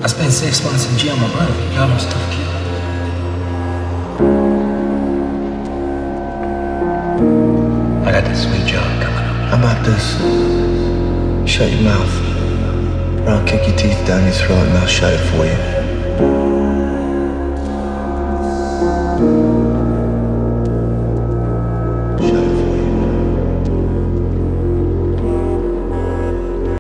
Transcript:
I spent 6 months in jail, my brother. Y'all was tough kid. I got this sweet job coming up. How about this? Shut your mouth, or I'll kick your teeth down your throat and I'll shut it for you.